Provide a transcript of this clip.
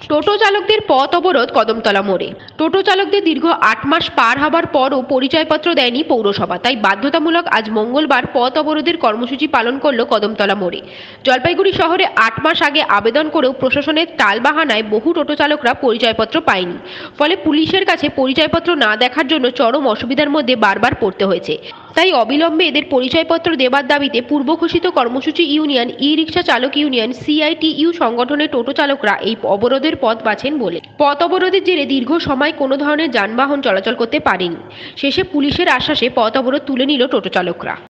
টোটো চালকদের পথ অবরোধ কদমতলা মোড়ে। টোটো চালকদের দীর্ঘ ৮ মাস পার হবার পরও পরিচয়পত্র দেয়নি পৌরসভা, তাই বাধ্যতামূলক আজ মঙ্গলবার পথ অবরোধের কর্মসূচি পালন করল কদমতলা মোড়ে। জলপাইগুড়ি শহরে ৮ মাস আগে আবেদন করেও প্রশাসনের টালবাহানায় বহু টোটো চালকরা পরিচয়পত্র পায়নি। ফলে পুলিশের কাছে পরিচয়পত্র না দেখার জন্য চরম অসুবিধার মধ্যে বারবার পড়তে হয়েছে। তাই অবিলম্বে এদের পরিচয়পত্র দেবার দাবিতে পূর্ব ঘোষিত কর্মসূচি ইউনিয়ন, ই রিক্সা চালক ইউনিয়ন, সিআইটিইউ সংগঠনের টোটো চালকরা এই অবরোধের পথ বাছেন বলে। পথ অবরোধের জেরে দীর্ঘ সময় কোনো ধরনের যানবাহন চলাচল করতে পারেনি। শেষে পুলিশের আশ্বাসে পথ অবরোধ তুলে নিল টোটো চালকরা।